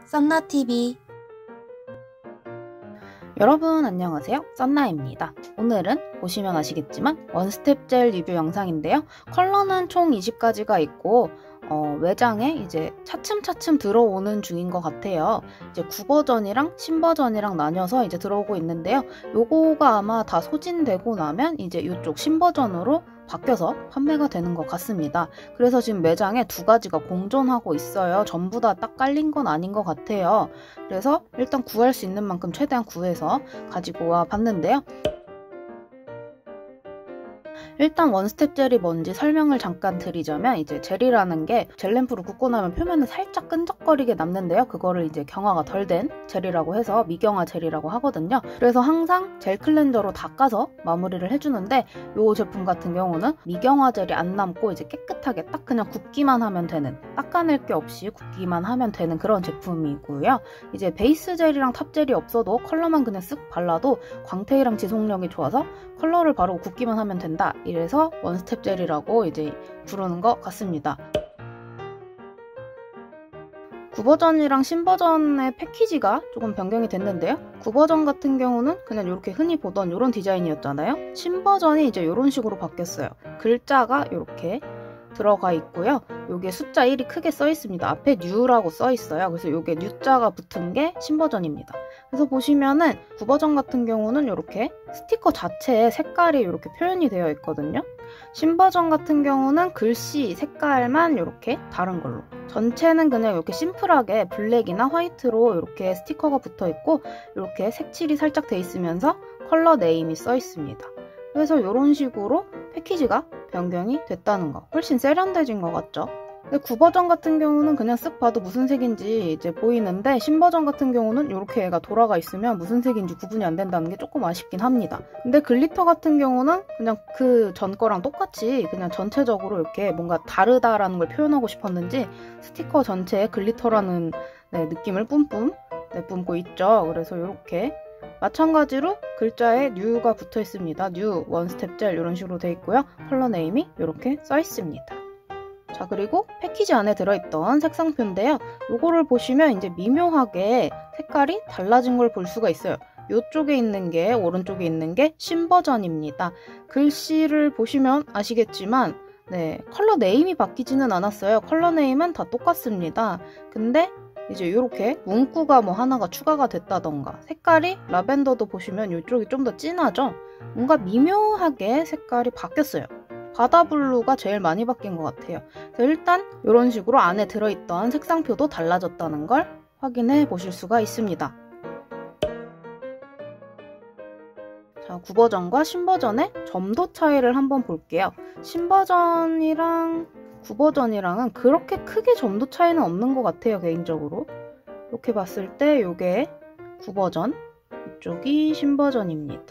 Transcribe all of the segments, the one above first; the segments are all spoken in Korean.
썬나TV. 여러분 안녕하세요, 썬나입니다. 오늘은 보시면 아시겠지만 원스텝 젤 리뷰 영상인데요. 컬러는 총 20가지가 있고 외장에 이제 차츰차츰 들어오는 중인 것 같아요. 이제 9버전이랑 10버전이랑 나뉘어서 이제 들어오고 있는데요. 요거가 아마 다 소진되고 나면 이제 이쪽 10버전으로 바뀌어서 판매가 되는 것 같습니다. 그래서 지금 매장에 두 가지가 공존하고 있어요. 전부 다 딱 깔린 건 아닌 것 같아요. 그래서 일단 구할 수 있는 만큼 최대한 구해서 가지고 와 봤는데요. 일단 원스텝 젤이 뭔지 설명을 잠깐 드리자면, 이제 젤이라는 게 젤램프로 굽고 나면 표면은 살짝 끈적거리게 남는데요. 그거를 이제 경화가 덜 된 젤이라고 해서 미경화 젤이라고 하거든요. 그래서 항상 젤 클렌저로 닦아서 마무리를 해주는데, 이 제품 같은 경우는 미경화 젤이 안 남고 이제 깨끗하게 딱 그냥 굽기만 하면 되는, 닦아낼 게 없이 굽기만 하면 되는 그런 제품이고요. 이제 베이스 젤이랑 탑 젤이 없어도 컬러만 그냥 쓱 발라도 광택이랑 지속력이 좋아서 컬러를 바르고 굽기만 하면 된다. 이래서 원스텝 젤이라고 이제 부르는 것 같습니다. 9버전이랑 10버전의 패키지가 조금 변경이 됐는데요. 9버전 같은 경우는 그냥 이렇게 흔히 보던 이런 디자인이었잖아요. 10버전이 이제 이런 식으로 바뀌었어요. 글자가 이렇게 들어가 있고요. 요게 숫자 1이 크게 써 있습니다. 앞에 뉴라고 써 있어요. 그래서 요게 뉴자가 붙은 게 10버전입니다. 그래서 보시면은 9버전 같은 경우는 이렇게 스티커 자체에 색깔이 이렇게 표현이 되어 있거든요. 10버전 같은 경우는 글씨 색깔만 이렇게 다른 걸로, 전체는 그냥 이렇게 심플하게 블랙이나 화이트로 이렇게 스티커가 붙어 있고, 이렇게 색칠이 살짝 돼 있으면서 컬러 네임이 써 있습니다. 그래서 이런 식으로 패키지가 변경이 됐다는 거, 훨씬 세련돼진 것 같죠? 근데 9버전 같은 경우는 그냥 쓱 봐도 무슨 색인지 이제 보이는데, 10버전 같은 경우는 이렇게 얘가 돌아가 있으면 무슨 색인지 구분이 안 된다는 게 조금 아쉽긴 합니다. 근데 글리터 같은 경우는 그냥 그 전 거랑 똑같이 그냥 전체적으로 이렇게 뭔가 다르다라는 걸 표현하고 싶었는지 스티커 전체에 글리터라는 느낌을 뿜고 있죠. 그래서 이렇게 마찬가지로 글자에 뉴가 붙어 있습니다. 뉴 원스텝 젤 이런 식으로 되어 있고요. 컬러 네임이 이렇게 써 있습니다. 자, 그리고 패키지 안에 들어있던 색상표인데요. 요거를 보시면 이제 미묘하게 색깔이 달라진 걸 볼 수가 있어요. 요쪽에 있는 게, 오른쪽에 있는 게 10버전입니다. 글씨를 보시면 아시겠지만 컬러 네임이 바뀌지는 않았어요. 컬러 네임은 다 똑같습니다. 근데 이제 이렇게 문구가 뭐 하나가 추가가 됐다던가, 색깔이 라벤더도 보시면 이쪽이 좀 더 진하죠? 뭔가 미묘하게 색깔이 바뀌었어요. 바다블루가 제일 많이 바뀐 것 같아요. 그래서 일단 이런 식으로 안에 들어있던 색상표도 달라졌다는 걸 확인해 보실 수가 있습니다. 자, 9버전과 10버전의 점도 차이를 한번 볼게요. 10버전이랑 9버전이랑은 그렇게 크게 점도 차이는 없는 것 같아요, 개인적으로. 이렇게 봤을 때 이게 9버전, 이쪽이 10버전입니다.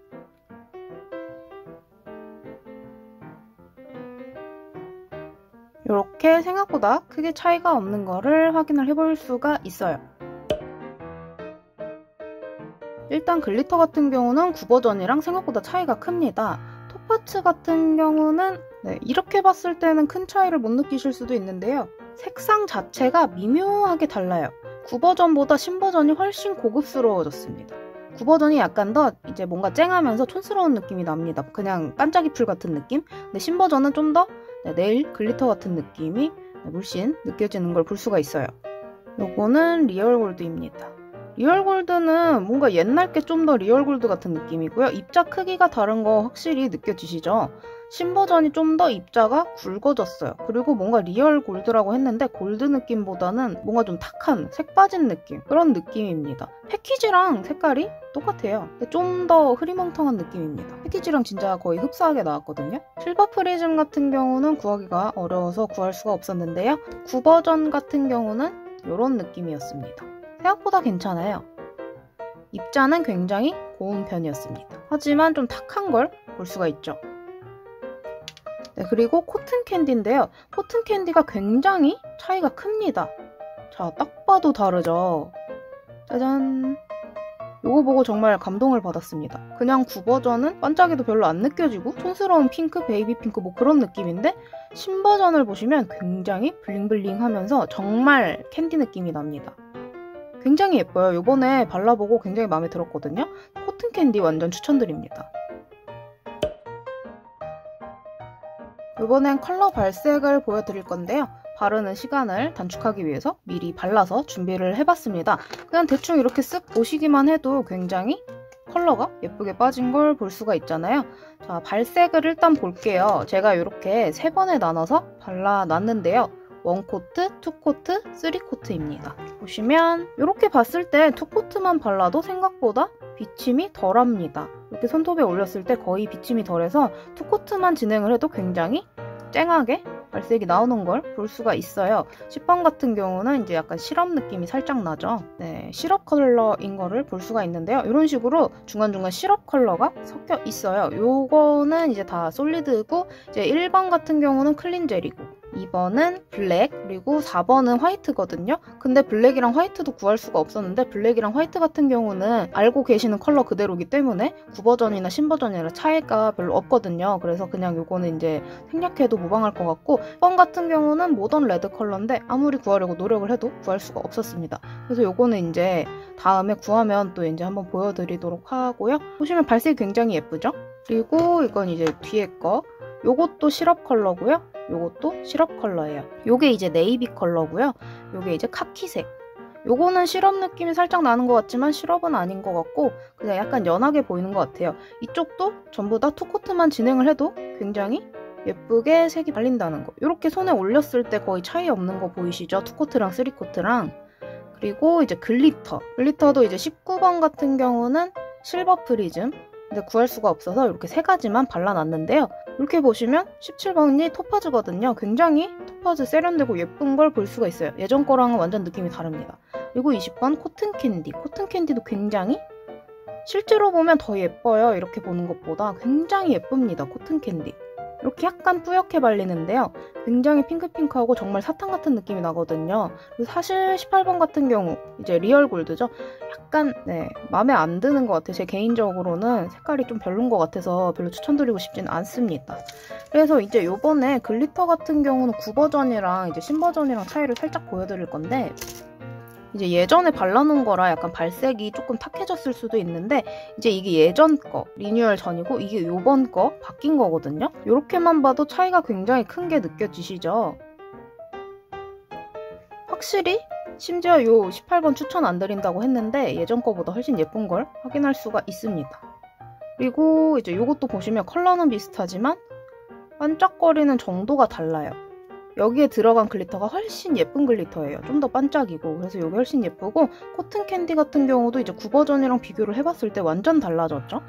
이렇게 생각보다 크게 차이가 없는 거를 확인을 해볼 수가 있어요. 일단 글리터 같은 경우는 9버전이랑 생각보다 차이가 큽니다. 톱파츠 같은 경우는 이렇게 봤을 때는 큰 차이를 못 느끼실 수도 있는데요. 색상 자체가 미묘하게 달라요. 9버전보다 10버전이 훨씬 고급스러워졌습니다. 9버전이 약간 더 이제 뭔가 쨍하면서 촌스러운 느낌이 납니다. 그냥 반짝이 풀 같은 느낌? 근데 10버전은 좀 더 네일 글리터 같은 느낌이 물씬 느껴지는 걸 볼 수가 있어요. 요거는 리얼 골드입니다. 리얼 골드는 뭔가 옛날 게 좀 더 리얼 골드 같은 느낌이고요. 입자 크기가 다른 거 확실히 느껴지시죠? 10버전이 좀 더 입자가 굵어졌어요. 그리고 뭔가 리얼 골드라고 했는데 골드 느낌보다는 뭔가 좀 탁한 색 빠진 느낌, 그런 느낌입니다. 패키지랑 색깔이 똑같아요. 좀 더 흐리멍텅한 느낌입니다. 패키지랑 진짜 거의 흡사하게 나왔거든요. 실버 프리즘 같은 경우는 구하기가 어려워서 구할 수가 없었는데요. 9버전 같은 경우는 이런 느낌이었습니다. 생각보다 괜찮아요. 입자는 굉장히 고운 편이었습니다. 하지만 좀 탁한 걸 볼 수가 있죠. 그리고 코튼 캔디인데요. 코튼 캔디가 굉장히 차이가 큽니다. 자, 딱 봐도 다르죠? 짜잔! 요거 보고 정말 감동을 받았습니다. 그냥 9버전은 반짝이도 별로 안 느껴지고 촌스러운 핑크, 베이비 핑크 뭐 그런 느낌인데 10버전을 보시면 굉장히 블링블링 하면서 정말 캔디 느낌이 납니다. 굉장히 예뻐요. 요번에 발라보고 굉장히 마음에 들었거든요. 코튼 캔디 완전 추천드립니다. 이번엔 컬러 발색을 보여드릴 건데요. 바르는 시간을 단축하기 위해서 미리 발라서 준비를 해봤습니다. 그냥 대충 이렇게 쓱 보시기만 해도 굉장히 컬러가 예쁘게 빠진 걸 볼 수가 있잖아요. 자, 발색을 일단 볼게요. 제가 이렇게 3번에 나눠서 발라놨는데요. 1코트, 2코트, 3코트입니다. 보시면 이렇게 봤을 때 2코트만 발라도 생각보다 비침이 덜합니다. 이렇게 손톱에 올렸을 때 거의 비침이 덜해서 2코트만 진행을 해도 굉장히 쨍하게 발색이 나오는 걸 볼 수가 있어요. 10번 같은 경우는 이제 약간 시럽 느낌이 살짝 나죠. 네, 시럽 컬러인 거를 볼 수가 있는데요. 이런 식으로 중간중간 시럽 컬러가 섞여 있어요. 요거는 이제 다 솔리드고, 이제 1번 같은 경우는 클린 젤이고, 2번은 블랙, 그리고 4번은 화이트거든요. 근데 블랙이랑 화이트도 구할 수가 없었는데 블랙이랑 화이트 같은 경우는 알고 계시는 컬러 그대로기 때문에 9버전이나 신버전이랑 차이가 별로 없거든요. 그래서 그냥 요거는 이제 생략해도 무방할 것 같고, 1번 같은 경우는 모던 레드 컬러인데 아무리 구하려고 노력을 해도 구할 수가 없었습니다. 그래서 요거는 이제 다음에 구하면 또 이제 한번 보여드리도록 하고요. 보시면 발색이 굉장히 예쁘죠? 그리고 이건 이제 뒤에 거, 요것도 시럽 컬러고요. 요것도 시럽 컬러예요. 요게 이제 네이비 컬러고요. 요게 이제 카키색. 요거는 시럽 느낌이 살짝 나는 것 같지만 시럽은 아닌 것 같고 그냥 약간 연하게 보이는 것 같아요. 이쪽도 전부 다 2코트만 진행을 해도 굉장히 예쁘게 색이 발린다는 거. 이렇게 손에 올렸을 때 거의 차이 없는 거 보이시죠? 2코트랑 3코트랑. 그리고 이제 글리터. 글리터도 이제 19번 같은 경우는 실버 프리즘. 근데 구할 수가 없어서 이렇게 3가지만 발라놨는데요. 이렇게 보시면 17번이 토파즈거든요. 굉장히 토파즈 세련되고 예쁜 걸 볼 수가 있어요. 예전 거랑은 완전 느낌이 다릅니다. 그리고 20번 코튼 캔디. 코튼 캔디도 굉장히 실제로 보면 더 예뻐요. 이렇게 보는 것보다 굉장히 예쁩니다. 코튼 캔디. 이렇게 약간 뿌옇게 발리는데요. 굉장히 핑크핑크하고 정말 사탕 같은 느낌이 나거든요. 사실 18번 같은 경우 이제 리얼 골드죠. 약간 마음에 안 드는 것 같아요. 제 개인적으로는 색깔이 좀 별론 것 같아서 별로 추천드리고 싶진 않습니다. 그래서 이제 요번에 글리터 같은 경우는 9버전이랑 이제 신버전이랑 차이를 살짝 보여드릴 건데, 이제 예전에 발라놓은 거라 약간 발색이 조금 탁해졌을 수도 있는데 이제 이게 예전 거 리뉴얼 전이고 이게 요번 거 바뀐 거거든요. 이렇게만 봐도 차이가 굉장히 큰 게 느껴지시죠? 확실히 심지어 요 18번 추천 안 드린다고 했는데 예전 거보다 훨씬 예쁜 걸 확인할 수가 있습니다. 그리고 이제 요것도 보시면 컬러는 비슷하지만 반짝거리는 정도가 달라요. 여기에 들어간 글리터가 훨씬 예쁜 글리터예요. 좀 더 반짝이고, 그래서 이게 훨씬 예쁘고, 코튼 캔디 같은 경우도 이제 9버전이랑 비교를 해봤을 때 완전 달라졌죠?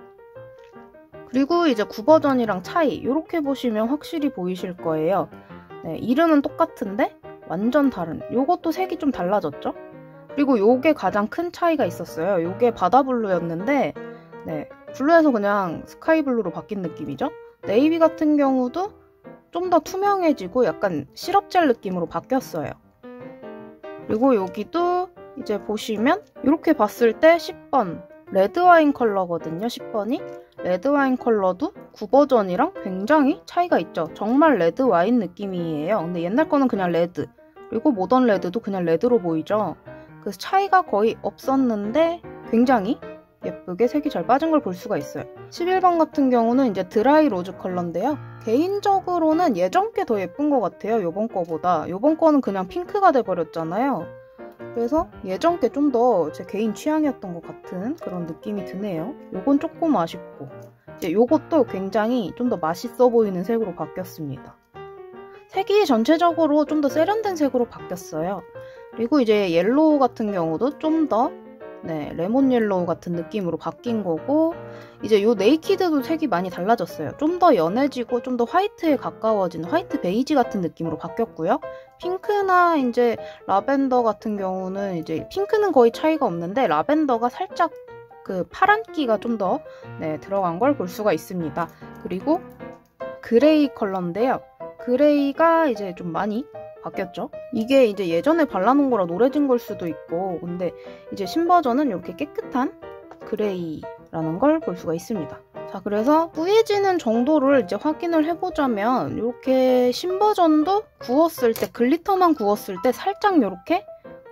그리고 이제 9버전이랑 차이, 이렇게 보시면 확실히 보이실 거예요. 네, 이름은 똑같은데 완전 다른, 요것도 색이 좀 달라졌죠? 그리고 요게 가장 큰 차이가 있었어요. 요게 바다블루였는데 블루에서 그냥 스카이블루로 바뀐 느낌이죠? 네이비 같은 경우도 좀 더 투명해지고 약간 시럽젤 느낌으로 바뀌었어요. 그리고 여기도 이제 보시면 이렇게 봤을 때 10번 레드와인 컬러거든요. 10번이 레드와인 컬러도 9버전이랑 굉장히 차이가 있죠. 정말 레드와인 느낌이에요. 근데 옛날 거는 그냥 레드, 그리고 모던 레드도 그냥 레드로 보이죠. 그래서 차이가 거의 없었는데 굉장히 예쁘게 색이 잘 빠진 걸 볼 수가 있어요. 11번 같은 경우는 이제 드라이 로즈 컬러인데요. 개인적으로는 예전 게 더 예쁜 것 같아요. 요번 거보다. 요번 거는 그냥 핑크가 돼버렸잖아요. 그래서 예전 게 좀 더 제 개인 취향이었던 것 같은 그런 느낌이 드네요. 요건 조금 아쉽고, 이제 요것도 굉장히 좀 더 맛있어 보이는 색으로 바뀌었습니다. 색이 전체적으로 좀 더 세련된 색으로 바뀌었어요. 그리고 이제 옐로우 같은 경우도 좀 더 레몬 옐로우 같은 느낌으로 바뀐 거고, 이제 요 네이키드도 색이 많이 달라졌어요. 좀 더 연해지고 좀 더 화이트에 가까워진 화이트 베이지 같은 느낌으로 바뀌었고요. 핑크나 이제 라벤더 같은 경우는 이제 핑크는 거의 차이가 없는데 라벤더가 살짝 그 파란기가 좀 더 들어간 걸 볼 수가 있습니다. 그리고 그레이 컬러인데요. 그레이가 이제 좀 많이 바뀌었죠. 이게 이제 예전에 발라놓은 거라 노래진 걸 수도 있고, 근데 이제 신버전은 이렇게 깨끗한 그레이라는 걸 볼 수가 있습니다. 자, 그래서 뿌얘지는 정도를 이제 확인을 해보자면 이렇게 신버전도 구웠을 때, 글리터만 구웠을 때 살짝 이렇게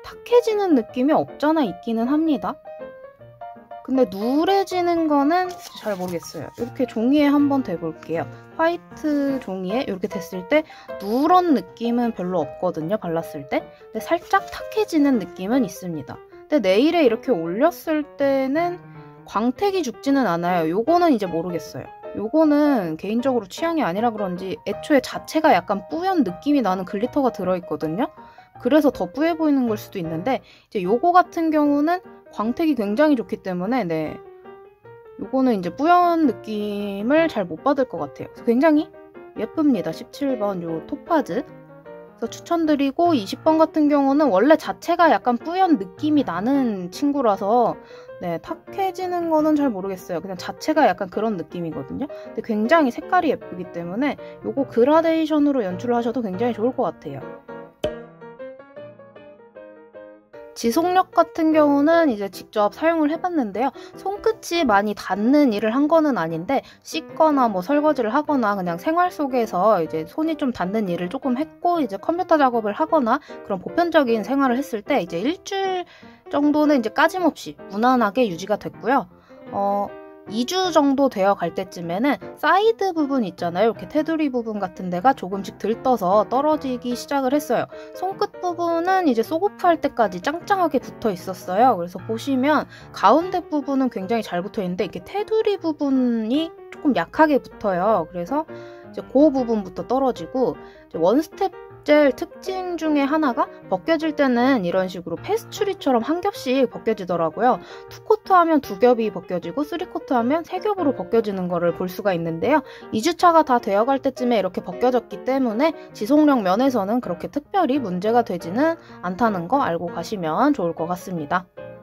탁해지는 느낌이 없잖아 있기는 합니다. 근데 누래지는 거는 잘 모르겠어요. 이렇게 종이에 한번 대볼게요. 화이트 종이에 이렇게 됐을 때 누런 느낌은 별로 없거든요. 발랐을 때. 근데 살짝 탁해지는 느낌은 있습니다. 근데 네일에 이렇게 올렸을 때는 광택이 죽지는 않아요. 요거는 이제 모르겠어요. 요거는 개인적으로 취향이 아니라 그런지 애초에 자체가 약간 뿌연 느낌이 나는 글리터가 들어있거든요. 그래서 더 뿌해 보이는 걸 수도 있는데 이제 요거 같은 경우는 광택이 굉장히 좋기 때문에 네, 요거는 이제 뿌연 느낌을 잘 못 받을 것 같아요. 그래서 굉장히 예쁩니다. 17번 요 토파즈. 그래서 추천드리고 20번 같은 경우는 원래 자체가 약간 뿌연 느낌이 나는 친구라서 네, 탁해지는 거는 잘 모르겠어요. 그냥 자체가 약간 그런 느낌이거든요. 근데 굉장히 색깔이 예쁘기 때문에 요거 그라데이션으로 연출을 하셔도 굉장히 좋을 것 같아요. 지속력 같은 경우는 이제 직접 사용을 해봤는데요. 손끝이 많이 닿는 일을 한 거는 아닌데 씻거나 뭐 설거지를 하거나 그냥 생활 속에서 이제 손이 좀 닿는 일을 조금 했고 이제 컴퓨터 작업을 하거나 그런 보편적인 생활을 했을 때 이제 일주일 정도는 이제 까짐없이 무난하게 유지가 됐고요. 2주 정도 되어 갈 때쯤에는 사이드 부분 있잖아요. 이렇게 테두리 부분 같은 데가 조금씩 들떠서 떨어지기 시작을 했어요. 손끝 부분은 이제 소고프 할 때까지 짱짱하게 붙어 있었어요. 그래서 보시면 가운데 부분은 굉장히 잘 붙어 있는데 이렇게 테두리 부분이 조금 약하게 붙어요. 그래서 이제 그 부분부터 떨어지고 이제 원스텝 젤 특징 중에 하나가 벗겨질 때는 이런 식으로 페스츄리처럼 한 겹씩 벗겨지더라고요. 2코트 하면 2겹이 벗겨지고 3코트 하면 3겹으로 벗겨지는 거를 볼 수가 있는데요. 2주차가 다 되어갈 때쯤에 이렇게 벗겨졌기 때문에 지속력 면에서는 그렇게 특별히 문제가 되지는 않다는 거 알고 가시면 좋을 것 같습니다.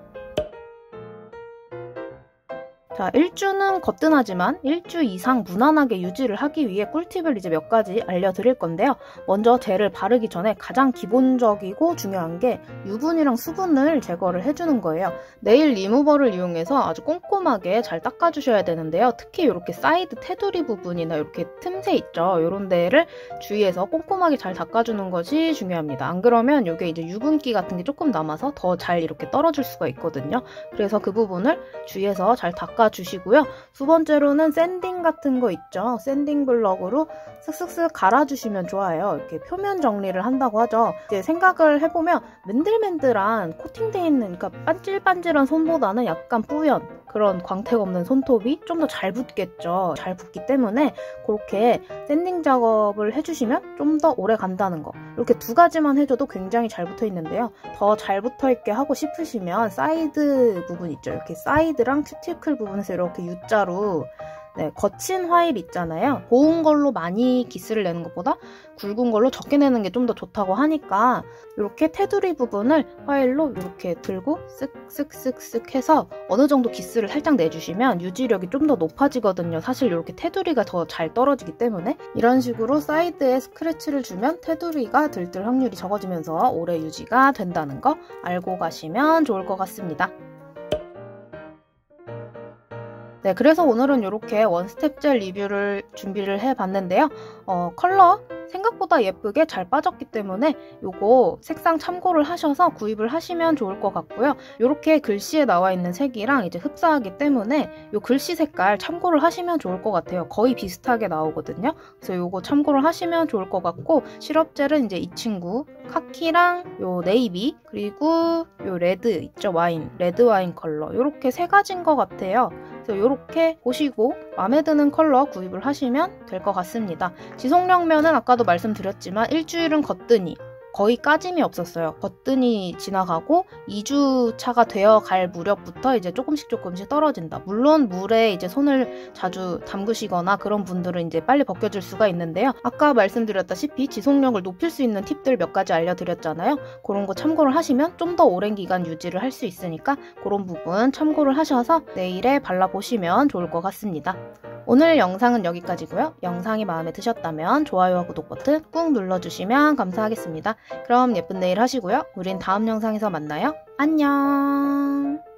자, 1주는 거뜬하지만 1주 이상 무난하게 유지를 하기 위해 꿀팁을 이제 몇 가지 알려드릴 건데요. 먼저 젤을 바르기 전에 가장 기본적이고 중요한 게 유분이랑 수분을 제거를 해주는 거예요. 네일 리무버를 이용해서 아주 꼼꼼하게 잘 닦아주셔야 되는데요. 특히 이렇게 사이드 테두리 부분이나 이렇게 틈새 있죠. 이런 데를 주의해서 꼼꼼하게 잘 닦아주는 것이 중요합니다. 안 그러면 이게 이제 유분기 같은 게 조금 남아서 더 잘 이렇게 떨어질 수가 있거든요. 그래서 그 부분을 주의해서 잘 주시고요. 두 번째로는 샌딩 같은 거 있죠. 샌딩 블럭으로 쓱쓱쓱 갈아주시면 좋아요. 이렇게 표면 정리를 한다고 하죠. 이제 생각을 해보면 맨들맨들한 코팅되어 있는 그러니까 반질반질한 손보다는 약간 뿌연 그런 광택 없는 손톱이 좀 더 잘 붙겠죠. 잘 붙기 때문에 그렇게 샌딩 작업을 해주시면 좀 더 오래 간다는 거. 이렇게 두 가지만 해줘도 굉장히 잘 붙어 있는데요. 더 잘 붙어 있게 하고 싶으시면 사이드 부분 있죠. 이렇게 사이드랑 큐티클 부분에서 이렇게 U자로 네, 거친 화일 있잖아요. 고운 걸로 많이 기스를 내는 것보다 굵은 걸로 적게 내는 게 좀 더 좋다고 하니까 이렇게 테두리 부분을 화일로 이렇게 들고 쓱쓱쓱쓱 해서 어느 정도 기스를 살짝 내주시면 유지력이 좀 더 높아지거든요. 사실 이렇게 테두리가 더 잘 떨어지기 때문에 이런 식으로 사이드에 스크래치를 주면 테두리가 들뜰 확률이 적어지면서 오래 유지가 된다는 거 알고 가시면 좋을 것 같습니다. 네, 그래서 오늘은 이렇게 원스텝 젤 리뷰를 준비를 해봤는데요. 컬러 생각보다 예쁘게 잘 빠졌기 때문에 요거 색상 참고를 하셔서 구입을 하시면 좋을 것 같고요. 이렇게 글씨에 나와 있는 색이랑 이제 흡사하기 때문에 요 글씨 색깔 참고를 하시면 좋을 것 같아요. 거의 비슷하게 나오거든요. 그래서 요거 참고를 하시면 좋을 것 같고 시럽 젤은 이제 이 친구 카키랑 요 네이비 그리고 요 레드 있죠? 와인, 레드 와인 컬러 이렇게 세 가지인 것 같아요. 그래서 이렇게 보시고 마음에 드는 컬러 구입을 하시면 될 것 같습니다. 지속력면은 아까도 말씀드렸지만 일주일은 거뜬히 거의 까짐이 없었어요. 거뜬히 지나가고 2주 차가 되어 갈 무렵부터 이제 조금씩 떨어진다. 물론 물에 이제 손을 자주 담그시거나 그런 분들은 이제 빨리 벗겨질 수가 있는데요. 아까 말씀드렸다시피 지속력을 높일 수 있는 팁들 몇 가지 알려드렸잖아요. 그런 거 참고를 하시면 좀 더 오랜 기간 유지를 할 수 있으니까 그런 부분 참고를 하셔서 내일에 발라보시면 좋을 것 같습니다. 오늘 영상은 여기까지고요. 영상이 마음에 드셨다면 좋아요와 구독 버튼 꾹 눌러주시면 감사하겠습니다. 그럼 예쁜 내일 하시고요. 우린 다음 영상에서 만나요. 안녕.